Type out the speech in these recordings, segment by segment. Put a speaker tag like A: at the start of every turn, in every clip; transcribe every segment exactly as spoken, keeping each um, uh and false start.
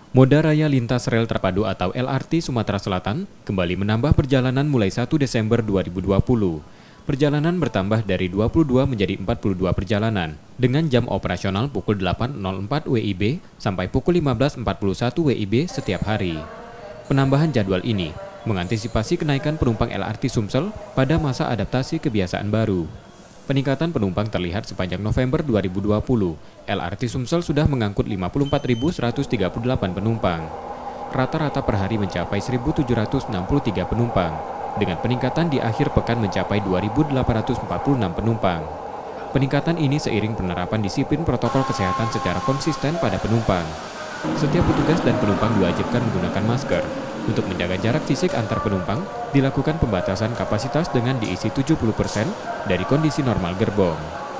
A: Moda Raya Lintas Rel Terpadu atau L R T Sumatera Selatan kembali menambah perjalanan mulai satu Desember dua ribu dua puluh. Perjalanan bertambah dari dua puluh dua menjadi empat puluh dua perjalanan, dengan jam operasional pukul delapan nol empat W I B sampai pukul lima belas empat puluh satu W I B setiap hari. Penambahan jadwal ini mengantisipasi kenaikan penumpang L R T Sumsel pada masa adaptasi kebiasaan baru. Peningkatan penumpang terlihat sepanjang November dua ribu dua puluh. L R T Sumsel sudah mengangkut lima puluh empat ribu seratus tiga puluh delapan penumpang. Rata-rata per hari mencapai seribu tujuh ratus enam puluh tiga penumpang, dengan peningkatan di akhir pekan mencapai dua ribu delapan ratus empat puluh enam penumpang. Peningkatan ini seiring penerapan disiplin protokol kesehatan secara konsisten pada penumpang. Setiap petugas dan penumpang diwajibkan menggunakan masker. Untuk menjaga jarak fisik antar penumpang, dilakukan pembatasan kapasitas dengan diisi tujuh puluh persen dari kondisi normal gerbong.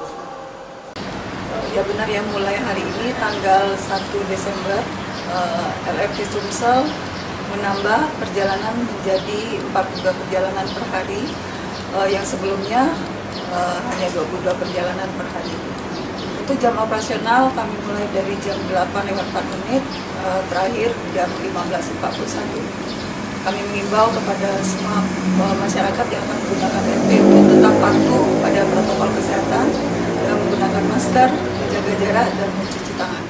B: Ya benar ya, mulai hari ini tanggal satu Desember uh, L R T Sumsel menambah perjalanan menjadi empat puluh dua perjalanan per hari, uh, yang sebelumnya uh, hanya dua puluh dua perjalanan per hari. Untuk jam operasional kami mulai dari jam delapan lewat empat menit, uh, terakhir jam lima belas empat puluh satu. Kami mengimbau kepada semua uh, masyarakat yang akan menggunakan L R T untuk tetap patuh pada protokol kesehatan dengan menggunakan masker, menjaga jarak, dan mencuci tangan.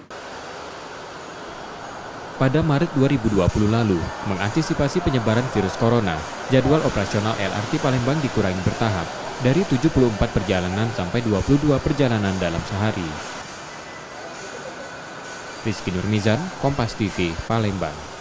A: Pada Maret dua ribu dua puluh lalu, mengantisipasi penyebaran virus corona, jadwal operasional L R T Palembang dikurangi bertahap, dari tujuh puluh empat perjalanan sampai dua puluh dua perjalanan dalam sehari. Rizky Nurmizan, Kompas T V, Palembang.